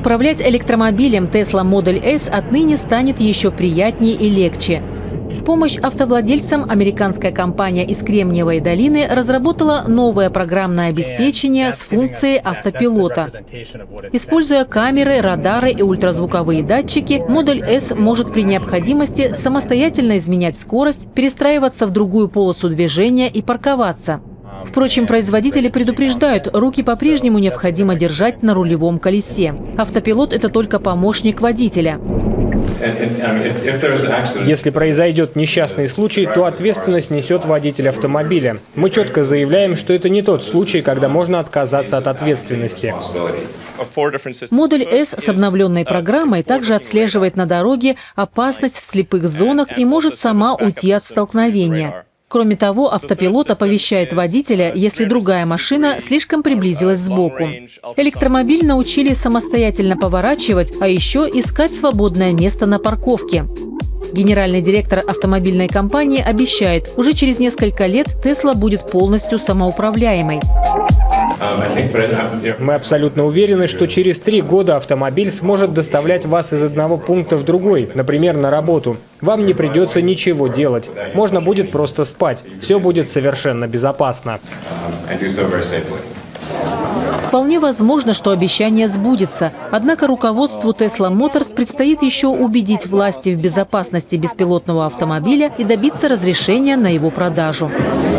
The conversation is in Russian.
Управлять электромобилем Tesla Model S отныне станет еще приятнее и легче. В помощь автовладельцам американская компания из Кремниевой долины разработала новое программное обеспечение с функцией автопилота. Используя камеры, радары и ультразвуковые датчики, Model S может при необходимости самостоятельно изменять скорость, перестраиваться в другую полосу движения и парковаться. Впрочем, производители предупреждают, руки по-прежнему необходимо держать на рулевом колесе. Автопилот – это только помощник водителя. Если произойдет несчастный случай, то ответственность несет водитель автомобиля. Мы четко заявляем, что это не тот случай, когда можно отказаться от ответственности. Модуль S с обновленной программой также отслеживает на дороге опасность в слепых зонах и может сама уйти от столкновения. Кроме того, автопилот оповещает водителя, если другая машина слишком приблизилась сбоку. Электромобиль научили самостоятельно поворачивать, а еще искать свободное место на парковке. Генеральный директор автомобильной компании обещает, уже через несколько лет Tesla будет полностью самоуправляемой. Мы абсолютно уверены, что через 3 года автомобиль сможет доставлять вас из одного пункта в другой, например, на работу. Вам не придется ничего делать. Можно будет просто спать. Все будет совершенно безопасно. Вполне возможно, что обещание сбудется. Однако руководству Tesla Motors предстоит еще убедить власти в безопасности беспилотного автомобиля и добиться разрешения на его продажу.